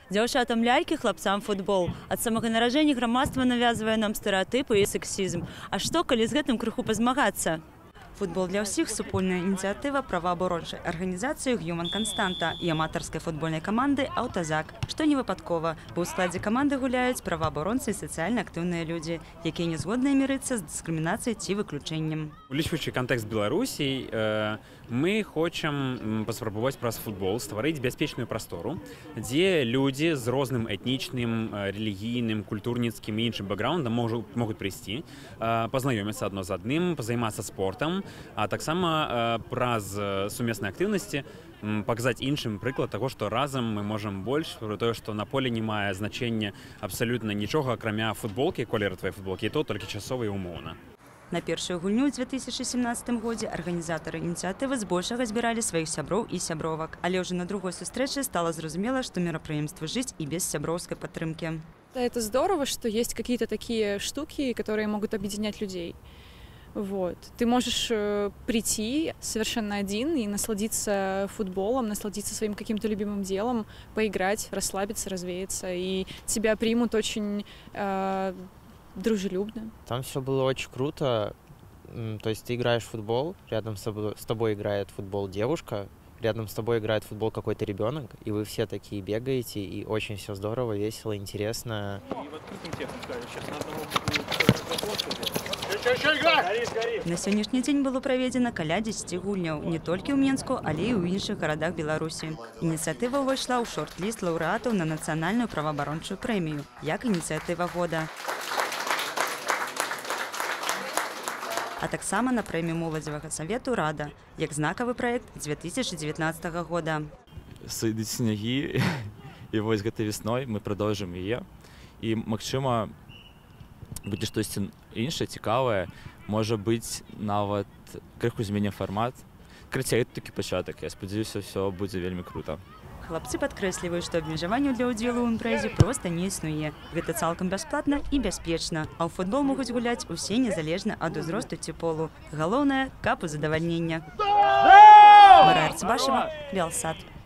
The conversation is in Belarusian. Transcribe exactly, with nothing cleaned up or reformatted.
Дзяўчатам лялькі, хлапцам футбол. Ад самага нараджэння грамадства навязвае нам стэрэатыпы і сексізм. А што, калі з гэтым крыху пазмагацца? Футбол для ўсіх – супольная ініцыятыва праваабарончай арганізацыі «Г'юман Канстанта» і аматарскай футбольнай каманды «Аўтазак». Што не выпадкова, бо ў складзе каманды гуляюць праваабаронцы і сацыяльна актыўныя людзі, якія не згодныя мірыцца з дыскрымінацыяй ці выключэннем. Улічваючы кантэкст Беларусі, мы хочам паспрабаваць праз футбол стварыць бяспечную прастору, дзе людзі з розным этнічным, рэлігійным, культурніцкім і іншым бэкграўндам могуць прыйсці, пазнаёміцца адно з адным, пазаймацца спортам, а таксама праз сумеснай актыўнасці паказаць іншым прыклад таго, што разам мы можам больш, пра тое, што на поле не мае значэння абсалютна нічога, акрамя футболкі, колеру твае футболкі, і то толькі часова і умоўна. На першую гульню ў дзве тысячы сямнаццатым годзе арганізатары ініцыятывы збольшага збіралі сваіх сяброў і сябровак. Але ўжо на другой сустрэчы стала зразумела, што мерапрыемства жыць і без сяброўскай падтрымкі. Это здорово, что есть какие-то такие штуки, которые могут объединять людей. Вот. Ты можешь прийти совершенно один и насладиться футболом, насладиться своим каким-то любимым делом, поиграть, расслабиться, развеяться, и тебя примут очень э, дружелюбно. Там все было очень круто. То есть ты играешь в футбол, рядом с тобой, с тобой играет футбол девушка, рядом с тобой играет футбол какой-то ребенок, и вы все такие бегаете, и очень все здорово, весело, интересно. И в открытом технике сейчас надо На сённяшні дзень было праведзена каля дзесяці гульняў не толькі ў Менску, але і ў іншых гарадах Беларусі. Ініцыятыва ўвайшла ў шорт-ліст лаўрэатаў на нацыянальную праваабарончую прэмію, як ініцыятыва года. А таксама на прэмію моладзевага савету «Рада», як знакавы праект дзве тысячы дзевятнаццатага года. Сойдуць снягі, і вось гэтай весной мы прадоўжым яе. І, магчыма, будзе штосьці іншае, цікавае, можа быць, нават крыху змене фармат. Крыцей такі пачатак, я спадзяюся, ўсё будзе вельмі крута. Хлапцы падкрэсліваюць, што абмежаванняў для ўдзелу ў імпрэзе проста не існуе. Гэта цалкам бясплатна і бяспечна, а ў футбол могуць гуляць усе незалежна ад узросту ці полу. Галоўнае, каб у задавальнення. Мара Арцыбашева, Белсат.